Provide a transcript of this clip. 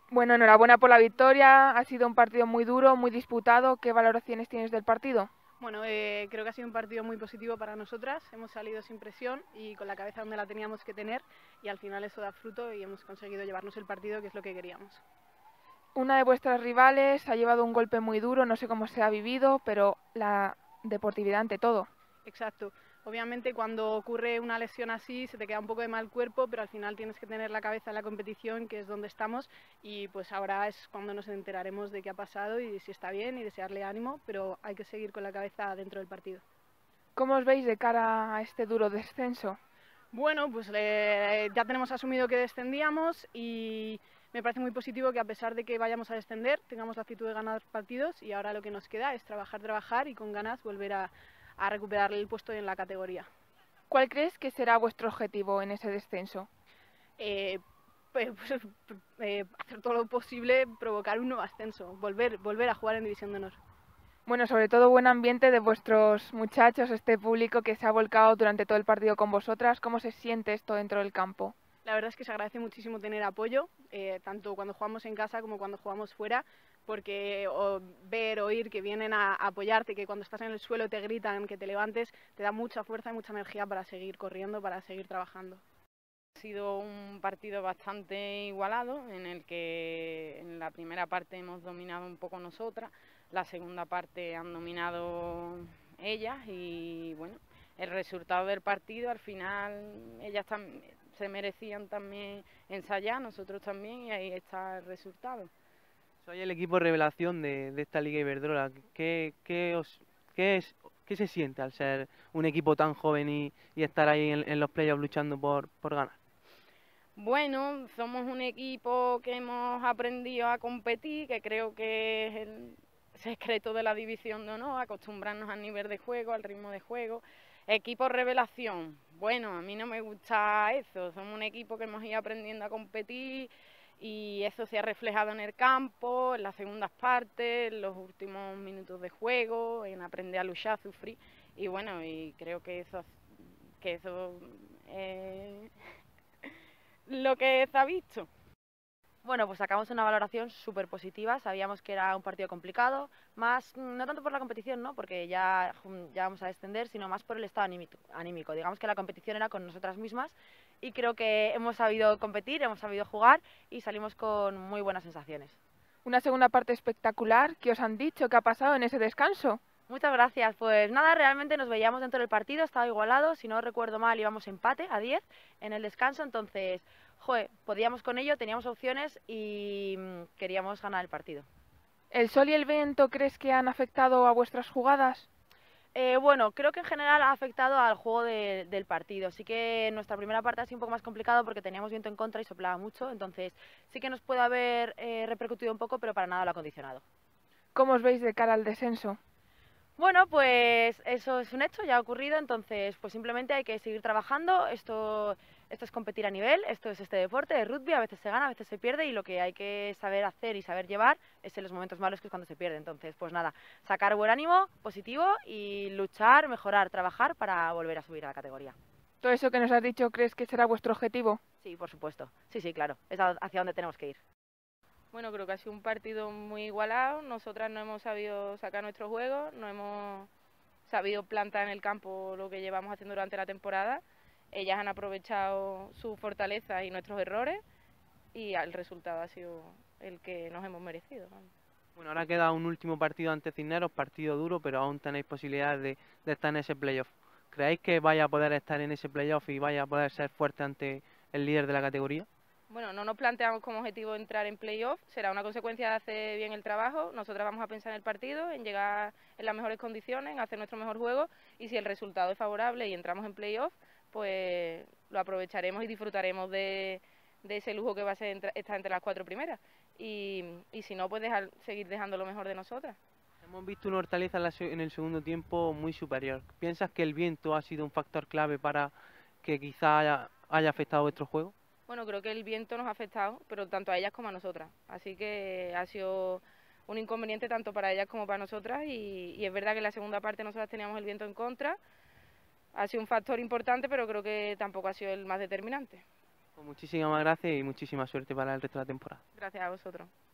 Bueno, enhorabuena por la victoria. Ha sido un partido muy duro, muy disputado. ¿Qué valoraciones tienes del partido? Bueno, creo que ha sido un partido muy positivo para nosotras. Hemos salido sin presión y con la cabeza donde la teníamos que tener y al final eso da fruto y hemos conseguido llevarnos el partido, que es lo que queríamos. Una de vuestras rivales ha llevado un golpe muy duro, no sé cómo se ha vivido, pero la deportividad ante todo. Exacto. Obviamente cuando ocurre una lesión así se te queda un poco de mal cuerpo, pero al final tienes que tener la cabeza en la competición, que es donde estamos, y pues ahora es cuando nos enteraremos de qué ha pasado y si está bien y desearle ánimo, pero hay que seguir con la cabeza dentro del partido. ¿Cómo os veis de cara a este duro descenso? Bueno, pues ya tenemos asumido que descendíamos y me parece muy positivo que a pesar de que vayamos a descender tengamos la actitud de ganar partidos y ahora lo que nos queda es trabajar, trabajar y con ganas volver a recuperar el puesto en la categoría. ¿Cuál crees que será vuestro objetivo en ese descenso? Eh, pues, hacer todo lo posible, provocar un nuevo ascenso, volver a jugar en División de Honor. Bueno, sobre todo buen ambiente de vuestros muchachos, este público que se ha volcado durante todo el partido con vosotras. ¿Cómo se siente esto dentro del campo? La verdad es que se agradece muchísimo tener apoyo, tanto cuando jugamos en casa como cuando jugamos fuera, porque ver, oír que vienen a apoyarte, que cuando estás en el suelo te gritan, que te levantes, te da mucha fuerza y mucha energía para seguir corriendo, para seguir trabajando. Ha sido un partido bastante igualado, en el que en la primera parte hemos dominado un poco nosotras, la segunda parte han dominado ellas y bueno, el resultado del partido al final ellas se merecían también ensayar, nosotros también, y ahí está el resultado. Soy el equipo revelación de esta Liga Iberdrola. ¿Qué se siente al ser un equipo tan joven y estar ahí en los playoffs luchando por ganar? Bueno, somos un equipo que hemos aprendido a competir, que creo que es el secreto de la División de Honor, acostumbrarnos al nivel de juego, al ritmo de juego. Equipo revelación, bueno, a mí no me gusta eso, somos un equipo que hemos ido aprendiendo a competir y eso se ha reflejado en el campo, en las segundas partes, en los últimos minutos de juego, en aprender a luchar, a sufrir y bueno, y creo que eso lo que se ha visto. Bueno, pues sacamos una valoración súper positiva, sabíamos que era un partido complicado, más no tanto por la competición, ¿no? Porque ya vamos a descender, sino más por el estado anímico. Digamos que la competición era con nosotras mismas y creo que hemos sabido competir, hemos sabido jugar y salimos con muy buenas sensaciones. Una segunda parte espectacular. ¿Qué os han dicho? ¿Qué ha pasado en ese descanso? Muchas gracias. Pues nada, realmente nos veíamos dentro del partido, estaba igualado, si no recuerdo mal íbamos empate a 10 en el descanso, entonces, joder, podíamos con ello, teníamos opciones y queríamos ganar el partido. ¿El sol y el viento crees que han afectado a vuestras jugadas? Bueno, creo que en general ha afectado al juego del partido. Sí que nuestra primera parte ha sido un poco más complicado porque teníamos viento en contra y soplaba mucho, entonces sí que nos puede haber repercutido un poco, pero para nada lo ha condicionado. ¿Cómo os veis de cara al descenso? Bueno, pues eso es un hecho, ya ha ocurrido, entonces pues simplemente hay que seguir trabajando, esto es competir a nivel, esto es este deporte de rugby, a veces se gana, a veces se pierde y lo que hay que saber hacer y saber llevar es en los momentos malos que es cuando se pierde, entonces pues nada, sacar buen ánimo, positivo y luchar, mejorar, trabajar para volver a subir a la categoría. ¿Todo eso que nos has dicho crees que será vuestro objetivo? Sí, por supuesto, sí, claro, es hacia donde tenemos que ir. Bueno, creo que ha sido un partido muy igualado. Nosotras no hemos sabido sacar nuestro juego, no hemos sabido plantar en el campo lo que llevamos haciendo durante la temporada. Ellas han aprovechado sus fortalezas y nuestros errores y el resultado ha sido el que nos hemos merecido. Bueno, ahora queda un último partido ante Cisneros, partido duro, pero aún tenéis posibilidades de estar en ese playoff. ¿Creéis que vaya a poder estar en ese playoff y vaya a poder ser fuerte ante el líder de la categoría? Bueno, no nos planteamos como objetivo entrar en playoff, será una consecuencia de hacer bien el trabajo. Nosotras vamos a pensar en el partido, en llegar en las mejores condiciones, en hacer nuestro mejor juego y si el resultado es favorable y entramos en playoff, pues lo aprovecharemos y disfrutaremos de ese lujo que va a ser estar entre las 4 primeras. Y si no, pues seguir dejando lo mejor de nosotras. Hemos visto una Hortaleza en el segundo tiempo muy superior. ¿Piensas que el viento ha sido un factor clave para que quizá haya afectado vuestro juego? Bueno, creo que el viento nos ha afectado, pero tanto a ellas como a nosotras. Así que ha sido un inconveniente tanto para ellas como para nosotras y es verdad que en la segunda parte nosotras teníamos el viento en contra. Ha sido un factor importante, pero creo que tampoco ha sido el más determinante. Pues muchísimas gracias y muchísima suerte para el resto de la temporada. Gracias a vosotros.